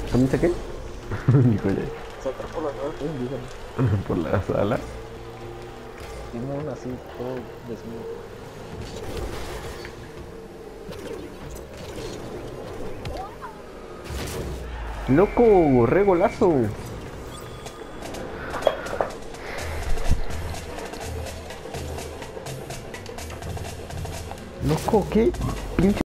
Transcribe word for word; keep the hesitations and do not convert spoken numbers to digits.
¿Camisa qué? Dijo ya. Saltar por la nueva, pues, dígame. Por la sala. Simón así, todo desnudo. Loco, re golazo. Loco, ¿qué? Pinche